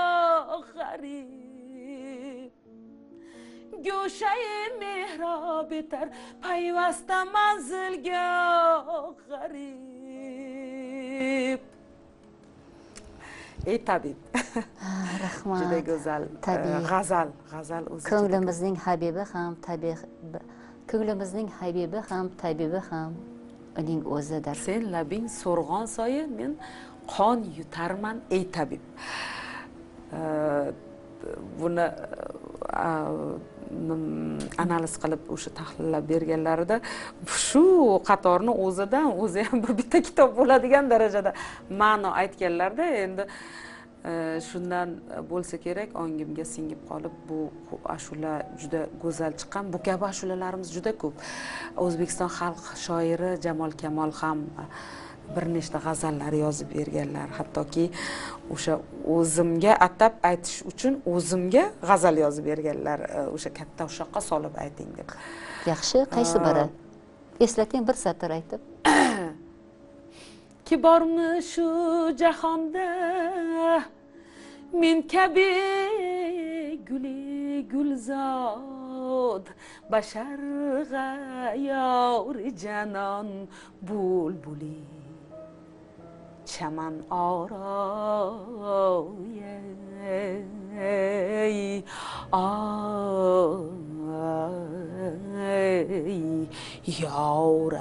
g'arib. Go'shay mehrob etar payvasta manzilga g'arib. Ey tabib. Rahmat. Juda go'zal g'azal, g'azal o'zi. Ko'nglimizning habibi ham tabib, ko'nglimizning habibi ham tabibi ham uning o'zidir. Sen labing so'rg'on soyi, men qon yutarman, ey tabib. Buni analiz qilib o'sha tahlillab berganlarida shu qatorni o'zidan o'zi ham bir bitta kitob bo'ladigan darajada ma'no aytganlarda, endi shundan bo'lsa kerak ongimga singib qolib bu ashula juda go'zal chiqqan. Bu kabi ashulalarimiz juda ko'p. O'zbekiston xalq shoiri Jamol Kamol ham bir nechta g'azallar yozib berganlar. Hattoki o'sha o'zimga atab aytish uchun o'zimga g'azal yozib berganlar. O'sha katta ushoqqa solib ayting deb. Yaxshi, qaysi biri? Eslating bir satr aytib. Ki bormi shu jahonda men kabi guli gulzor شد بشرغ یار جنان بلبلی چمن آرای آی یار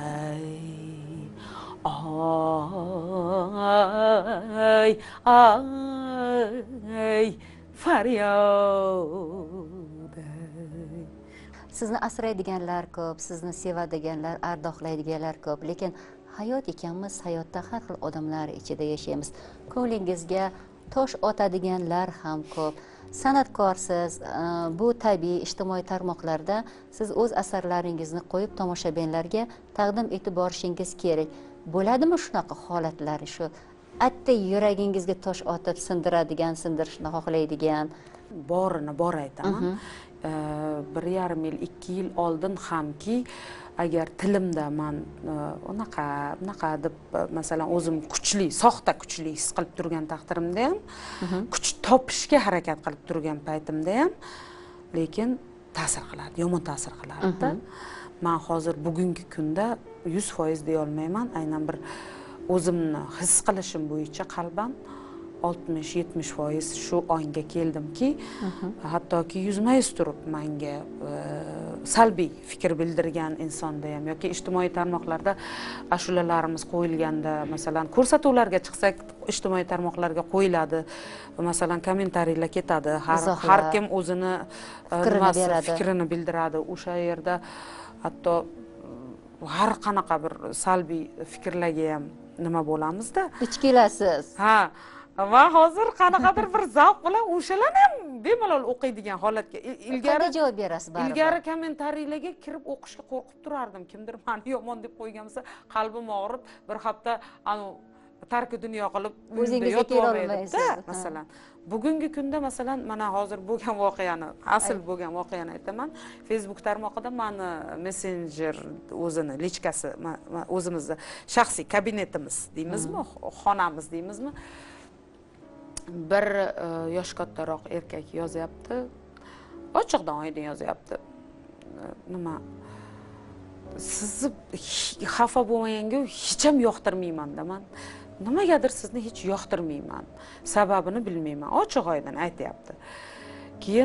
آی آی faryod. Sizni asraydiganlar ko'p, sizni sevadiganlar, ardoqlaydiganlar ko'p, lekin hayot ekanmiz, hayotda har xil odamlar ichida yashaymiz. Ko'nglingizga tosh otadiganlar ham ko'p. San'atkorsiz, bu tabiiy ijtimoiy tarmoqlarda siz o'z asarlaringizni qo'yib tomoshabinlarga taqdim etib borishingiz kerak. Bo'ladimi shunaqa holatlar, shu atda yuragingizga tosh otib sindiradigan, sindirishni xohlaydigan? Borini bor aytaman. Bir yarim yil, ikki yil oldin hamki agar tilimda man unaqa unaqa deb masalan o'zim kuchli, soxta kuchli his qilib turgan taqdirimda ham, kuch topishga harakat qilib turgan paytimda ham, lekin ta'sir qiladi, yomon ta'sir qiladi. Men hozir bugungi kunda yuz foiz deya olmayman, aynan bir o'zimni his qilishim bo'yicha qalban oltmish yetmish foiz shu ongga keldimki, hattoki yuzma-yuz turib menga salbiy fikr bildirgan insonda ham yoki ijtimoiy tarmoqlarda ashulalarimiz qo'yilganda, masalan, ko'rsatuvlarga chiqsak, ijtimoiy tarmoqlarga qo'yiladi, masalan, kommentariylar ketadi, har har kim o'zini fikrini bildiradi. O'sha yerda hatto har qanaqa bir salbiy fikrlarga ham nima bo'lamizda, duch kelasiz. Ha, va hozir qanaqadir bir zavq bilan o'shalarni ham bemalol o'qiydigan holatga. Ilgari javob berasiz baribir. Ilgari kommentariylarga kirib o'qishga qo'rqib turardim. Kimdir meni yomon deb qo'ygan bo'lsa, qalbim og'rib, bir hafta anu tarki dunyo qilib o'zingizga kela olmaysiz. Masalan, bugungi kunda masalan mana hozir bo'lgan voqeani, asl bo'lgan voqeani aytaman. Facebook tarmog'ida meni messenjer o'zini lichkasi, o'zimizni shaxsiy kabinetimiz deymizmi, xonamiz deymizmi? Bir yosh kattaroq erkak yozyapti. Ochiqdan oydin yozyapti. Nima? Sizni xafa bo'lmaganga hech ham yoqtirmayman-da men. Nimagadir sizni hech yoqtirmayman. Sababini bilmayman. Ochiq oydin aytayapti. Keyin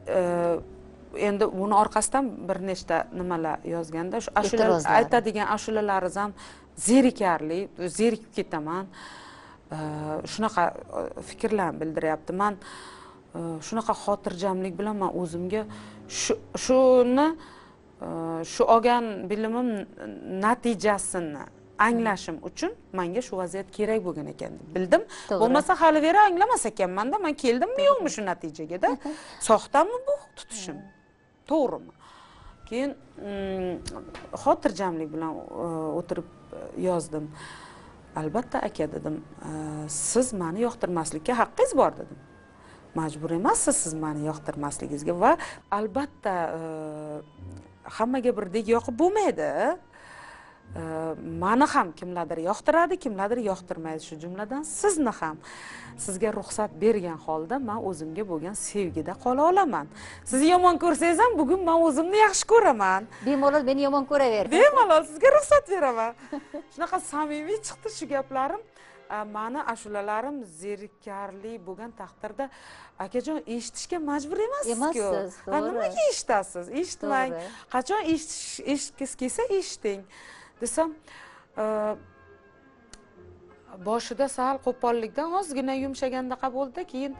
endi buni orqasidan bir nechta nimalar yozganda, shu ashulalar aytadigan ashulalaringiz ham zerikarli, zerikib ketaman. Shunaqa fikrlarni bildiryapti. Men shunaqa xotirjamlik bilan men o'zimga shuni shu olgan bilimim natijasini anglashim uchun menga shu vaziyat kerak bo'lgan ekan deb bildim. Bo'lmasa hali vera anglamas ekanman-da, men keldimmi yo'qmi shu natijaga-da? Soxtami bu tutishim? To'g'rimi? Keyin xotirjamlik bilan o'tirib yozdim. Albatta aka dedim, siz meni yoqtirmaslikka haqqingiz bor dedim. Majbur emassiz siz meni yoqtirmasligingizga va albatta hammaga birdek yoqib bo'lmaydi. Meni ham kimlardir yoqtiradi, kimlardir yoqtirmaydi, shu jumladan sizni ham. Sizga ruxsat bergan holda men o'zimga bo'lgan sevgida qola olaman. Sizni yomon ko'rsangiz ham bugun men o'zimni yaxshi ko'raman. Bemalol meni yomon ko'ravering. Bemalol sizga ruxsat beraman. Shunaqa samimiy chiqdi shu gaplarim. Meni ashulalarim zerikarli bo'lgan taqdirda akajon eshitishga majbur emassiz-ku. Emassiz, to'g'ri. Nimaga eshitasiz? Eshitmang. Qachon eshitishgingiz kelsa eshiting. Desam, boshida sal qo'pollikdan ozgina yumshagandaqa bo'ldi, keyin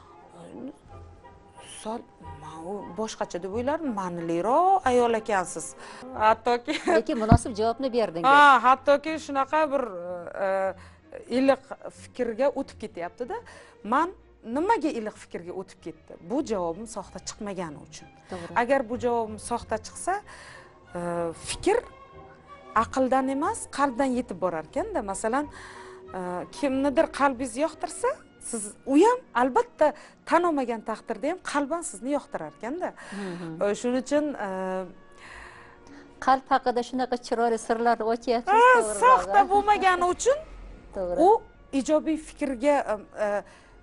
sal boshqacha deb o'ylardim, ma'niliroq ayol ekansiz. Hattoki lekin munosib javobni berdingiz. Ha, hattoki shunaqa bir iliq fikrga o'tib ketyapti-da. Men nimaga iliq fikrga o'tib ketdi? Bu javobim soxta chiqmagani uchun. Agar bu javobim soxta chiqsa, fikr aqldan emas, qalbdan yetib borar ekanda. Masalan, kimnidir qalbingiz yoqtirsa, siz u ham albatta tan olmagan taqdirda ham qalban sizni yoqtirar ekanda. Shuning uchun qalb haqida shunaqa chiroyli sirlarni ochyapsiz, to'g'ri. Soxta bo'lmagani uchun u ijobiy fikrga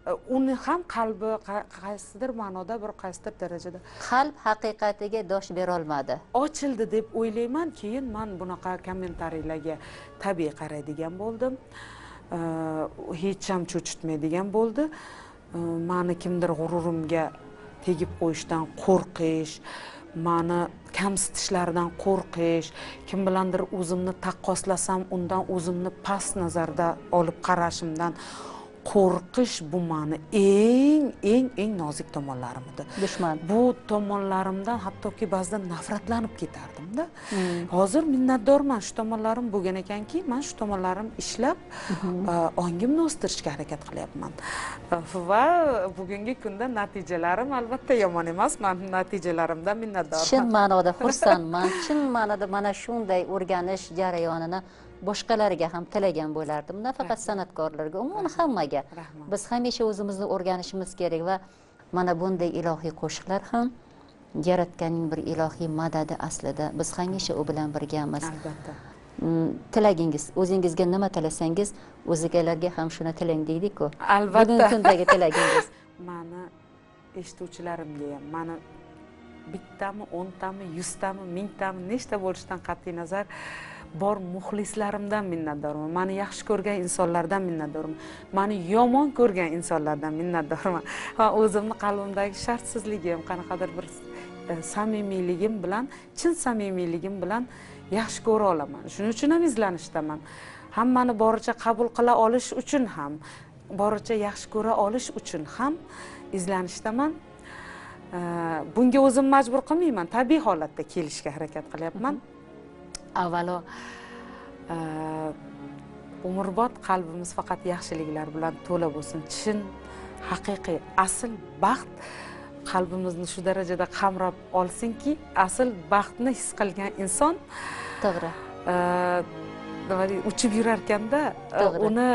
uni ham qalbi qaysidir ma'noda bir qaysidir darajada qalb haqiqatiga dosh bera olmadi, ochildi deb o'ylayman. Keyin men bunaqa kommentariylarga tabiiy qaraydigan bo'ldim, hech ham cho'chitmaydigan bo'ldi. Mani kimdir g'ururimga tegib qo'yishdan qo'rqish, mani kamsitishlardan qo'rqish, kim bilandir o'zimni taqqoslasam undan o'zimni past nazarda olib qarashimdan qo'rqish bu mani eng eng eng nozik tomonlarim edi. Dushman. Bu tomonlarimdan hattoki ba'zida nafratlanib ketardim-da. Hozir minnatdorman, shu tomonlarim bo'lgan ekanki, men shu tomonlarim ishlab ongimni o'stirishga harakat qilyapman. Va bugungi kunda natijalarim albatta yomon emas. Men natijalarimdan minnatdorman. Chin ma'noda xursandman. Chin ma'noda mana shunday o'rganish jarayonini boshqalarga ham tilagan bo'lardim, nafaqat san'atkorlarga, umuman hammaga. Biz hamisha o'zimizni o'rganishimiz kerak va mana bunday ilohiy qo'shiqlar ham yaratganning bir ilohiy madadi aslida. Biz hamisha u bilan birgamiz. Albatta. Tilagingiz, o'zingizga nima tilasangiz, o'zgalarga ham shuni tilang deydi-ku. Albatta. Bugungi kundagi tilagingiz. Mani eshituvchilarimga ham, mani bittami, o'ntami, yuztami, mingtami, nechta bo'lishidan qat'iy nazar bor muxlislarimdan minnatdorman. Mani yaxshi ko'rgan insonlardan minnatdorman. Mani yomon ko'rgan insonlardan minnatdorman. Va o'zimni qalbimdagi shartsizligim, qanaqadir bir samimiyligim bilan, chin samimiyligim bilan yaxshi ko'ra olaman. Shuning uchun ham izlanishdaman. Hammani boricha qabul qila olish uchun ham, boricha yaxshi ko'ra olish uchun ham izlanishdaman. Bunga o'zim majbur qilmayman, tabiiy holatda kelishga harakat qilyapman. Avvalo umrbod qalbimiz faqat yaxshiliklar bilan to'la bo'lsin. Chin, haqiqiy, asl baxt qalbimizni shu darajada qamrab olsinki, asl baxtni his qilgan inson to'g'ri. Nima deydi, uchib yurarkanda uni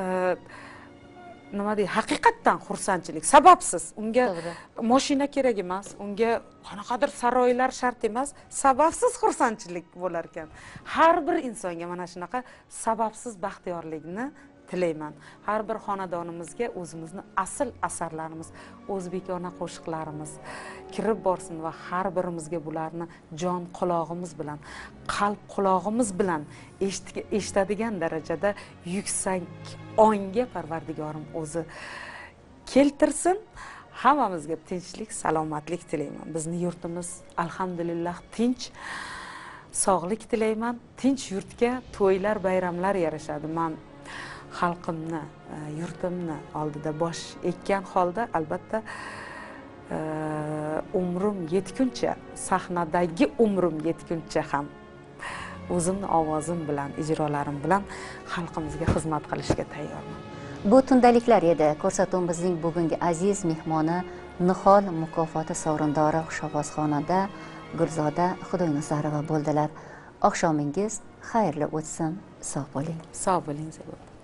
nima deydi, haqiqatdan xursandchilik, sababsiz. Unga mashina kerak emas, unga qanaqadir saroylar shart emas, sababsiz xursandchilik bo'lar ekan. Har bir insonga mana shunaqa sababsiz baxtiyorlikni tilayman. Har bir xonadonimizga o'zimizni asl asarlarimiz, o'zbekona qo'shiqlarimiz kirib borsin va har birimizga bularni jon quloqimiz bilan, qalb quloqimiz bilan eshitadigan darajada yuksak ongga Parvardigorim o'zi keltirsin. Hammamizga tinchlik, salomatlik tilayman. Bizning yurtimiz alhamdulillah tinch. Sog'lik tilayman. Tinch yurtga to'ylar, bayramlar yarashadi. Men xalqimni, yurtimni oldida bosh ekkan holda albatta umrim yetguncha, sahnadagi umrim yetguncha ham o'zimni ovozim bilan, ijrolarim bilan xalqimizga xizmat qilishga tayyorman. Bu tundaliklar edi. Ko'rsatuvimizning bugungi aziz mehmoni Nihol mukofoti sovrindori Xushovozxonada Gulzoda Xudoynazarova bo'ldilar. Oqshomingiz xayrli o'tsin. Sog' bo'ling. Sog' bo'ling.